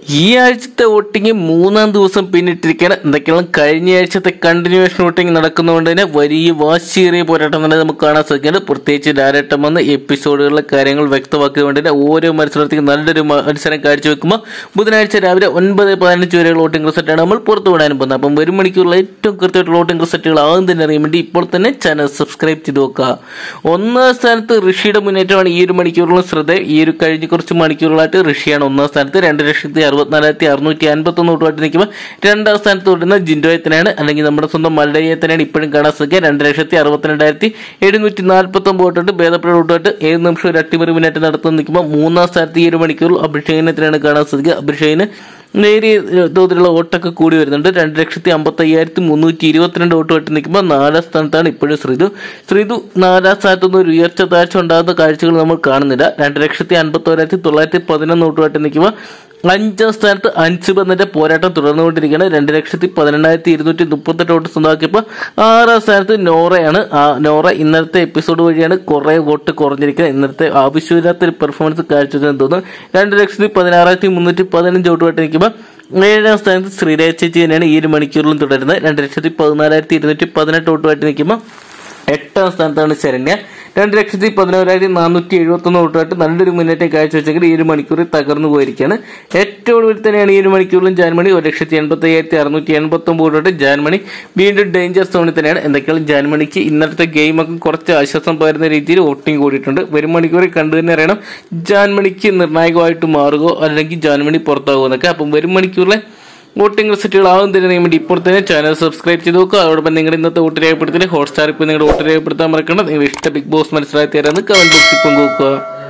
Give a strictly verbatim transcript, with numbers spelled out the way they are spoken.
ഈ ആഴ്ചത്തെ വോട്ടിംഗ് മൂന്നാം ദിവസം പിന്നിട്ടിരിക്കുകയാണ്. എന്തൊക്കെയാണ് കഴിഞ്ഞ ആഴ്ചത്തെ കണ്ടിന്യൂവേഷൻ വോട്ടിംഗ് നടക്കുന്നതുകൊണ്ട് തന്നെ വലിയ വാശിയേറിയ പോരാട്ടം തന്നെ നമുക്ക് കാണാൻ സാധിക്കുന്നുണ്ട്. പ്രത്യേകിച്ച് ഡയറക്ടർ വന്ന് എപ്പിസോഡുകളിലെ കാര്യങ്ങൾ വ്യക്തമാക്കിയതുകൊണ്ട് തന്നെ ഓരോ മത്സരത്തിനും നല്ലൊരു മത്സരം കാഴ്ചവെക്കുമ്പോൾ ബുധനാഴ്ച രാവിലെ ഒൻപത് പതിനഞ്ച് വരെയുള്ള വോട്ടിംഗ് റിസൾട്ടാണ് നമ്മൾ പുറത്തു വിടാനും പോകുന്നത്. അപ്പം വരും മണിക്കൂറിൽ ഏറ്റവും കൃത്യമായിട്ടുള്ള വോട്ടിംഗ് റിസൾട്ടുകൾ ആദ്യം തന്നെ അറിയാൻ വേണ്ടി ഇപ്പോൾ തന്നെ ചാനൽ സബ്സ്ക്രൈബ് ചെയ്ത് നോക്കുക. ഒന്നാം സ്ഥാനത്ത് ഋഷിയുടെ മുന്നേറ്റമാണ് ഈ ഒരു മണിക്കൂറിലും ശ്രദ്ധ. ഈ ഒരു കഴിഞ്ഞ കുറച്ച് മണിക്കൂറുകളായിട്ട് ഋഷിയാണ് ഒന്നാം സ്ഥാനത്ത് രണ്ട് ലക്ഷത്തി അറുപത്തിനാലായിരത്തി അറുന്നൂറ്റി അൻപത്തി ഒന്ന് വോട്ടുമായിട്ട് നിൽക്കുമ്പോൾ രണ്ടാം സ്ഥാനത്ത് ഓടുന്ന ജിൻഡോയത്തിനാണ്, അല്ലെങ്കിൽ നമ്മുടെ സ്വന്തം മല്ലയ്യത്തിനാണ് ഇപ്പോഴും കാണാൻ സാധിക്കുക. രണ്ട് ലക്ഷത്തി അറുപത്തിരണ്ടായിരത്തി എഴുന്നൂറ്റി നാൽപ്പത്തി ഒമ്പത് വോട്ടായിട്ട് ഭേദപ്പെട്ട വോട്ടുമായിട്ട് ഏഴ് നിമിഷം ഒരു അട്ടിമറി മുന്നേറ്റം നടത്തുന്ന നിൽക്കുമ്പോൾ മൂന്നാം സ്ഥാനത്ത് ഈ ഒരു മണിക്കൂറിൽ അഭിഷേകത്തിനാണ് കാണാൻ സാധിക്കുക. അഭിഷേകിന് നേരിയ തോതിലുള്ള വോട്ടൊക്കെ കൂടി വരുന്നുണ്ട്. രണ്ട് ലക്ഷത്തി അമ്പത്തി അയ്യായിരത്തി മുന്നൂറ്റി ഇരുപത്തിരണ്ട് വോട്ടുമായിട്ട് നിൽക്കുമ്പോൾ നാലാം സ്ഥാനത്താണ് ഇപ്പോഴും ശ്രീതു. ശ്രീതു നാലാം സ്ഥാനത്തൊന്നും ഒരു ഉയർച്ച താഴ്ച ഉണ്ടാകുന്ന കാഴ്ചകൾ നമ്മൾ കാണുന്നില്ല. രണ്ട് ലക്ഷത്തി അൻപത്തി ഒരായിരത്തി തൊള്ളായിരത്തി പതിനൊന്ന് വോട്ടുമായിട്ട് നിൽക്കുമ്പോൾ അഞ്ചാം സ്ഥാനത്ത് അൻസിബ് എന്നതിന്റെ പോരാട്ടം തുടർന്നുകൊണ്ടിരിക്കുകയാണ്. രണ്ട് ലക്ഷത്തി പതിനെണ്ണായിരത്തി ഇരുന്നൂറ്റി മുപ്പത്തെട്ട് വോട്ട് സ്വന്തമാക്കിയപ്പോൾ ആറാം സ്ഥാനത്ത് നോറയാണ്. ആ നോറ ഇന്നലത്തെ എപ്പിസോഡ് വഴിയാണ് കുറെ വോട്ട് കുറഞ്ഞിരിക്കുന്നത്. ഇന്നത്തെ ആവശ്യമില്ലാത്തൊരു പെർഫോമൻസ് കാഴ്ചവെച്ചെന്ന് തോന്നുന്നു. രണ്ട് ലക്ഷത്തി പതിനാറായിരത്തി മുന്നൂറ്റി പതിനഞ്ച് വോട്ടുമായിട്ട് നിൽക്കുമ്പോൾ ഏഴാം സ്ഥാനത്ത് ശ്രീരാജ് ചേച്ചി തന്നെയാണ് ഈ ഒരു മണിക്കൂറിലും തുടരുന്നത്. രണ്ട് ലക്ഷത്തി പതിനാലായിരത്തി ഇരുന്നൂറ്റി പതിനെട്ട് വോട്ടുമായിട്ട് നിൽക്കുമ്പോൾ എട്ടാം സ്ഥാനത്താണ് ശരണ്യ. രണ്ട് ലക്ഷത്തി പതിനോരായിരത്തി നാനൂറ്റി എഴുപത്തി ഒന്ന് വോട്ടുമായിട്ട് നല്ലൊരു മുന്നേറ്റം കാഴ്ചവെച്ചെങ്കിൽ ഈ ഒരു മണിക്കൂറിൽ തകർന്നു പോയിരിക്കുകയാണ്. ഏറ്റവും ഒടുവിൽ തന്നെയാണ് ഈ ഒരു മണിക്കൂറിലും ജാൻമണി ഒരു ലക്ഷത്തി എൺപത്തി അയ്യായിരത്തി അറുന്നൂറ്റി എൺപത്തി ഒമ്പത് വോട്ടുമായിട്ട് ജാൻമണി വീണ്ടും ഡേഞ്ചർ സോണിൽ തന്നെയാണ്. എന്തൊക്കെയാണ് ജാൻമണിക്ക് ഇന്നത്തെ ഗെയിമൊക്കെ കുറച്ച് ആശ്വാസം പകരുന്ന രീതിയിൽ വോട്ടിംഗ് കൂടിയിട്ടുണ്ട്. വരും മണിക്കൂറിൽ കണ്ടു തന്നെ അറിയണം ജാൻമണിക്ക് നിർണായകമായിട്ട് മാറുകയോ അല്ലെങ്കിൽ ജാൻമണി പുറത്താകുമോ എന്നൊക്കെ. അപ്പം വരും മണിക്കൂറിലെ വോട്ടിംഗ് റിസൾട്ടുകൾ ആവും തന്നെ വേണ്ടി ഇപ്പോൾ തന്നെ ചാനൽ സബ്സ്ക്രൈബ് ചെയ്ത് നോക്കുക. അതോടൊപ്പം നിങ്ങളുടെ ഇന്നത്തെ വോട്ട് രേഖപ്പെടുത്തില്ല ഹോട്ട്സ്റ്റാർ ഇപ്പോൾ നിങ്ങളുടെ വോട്ട് രേഖപ്പെടുത്താൻ മറക്കണം. നിങ്ങൾ ഇഷ്ട ബിഗ് ബോസ് മത്സരത്തിൽ കമന്റ് ബോക്സിൽ പങ്കുവെക്കുക.